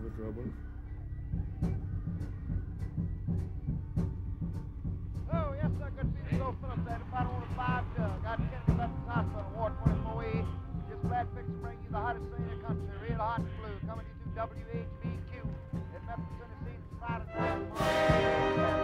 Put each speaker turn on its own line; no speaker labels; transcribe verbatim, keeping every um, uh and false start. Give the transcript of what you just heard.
for trouble.
Oh, yes, sir. Good to see you, Phillips. At about one five, uh, got Kennedy Baptist Hospital, Ward twenty-four E. Just glad fixed to bring you the hottest thing in the country, real hot and blue, coming to you through W H B Q in Memphis, Tennessee, Friday night.